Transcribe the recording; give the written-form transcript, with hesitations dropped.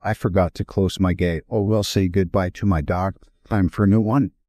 I forgot to close my gate. Oh, we'll say goodbye to my dog. Time for a new one.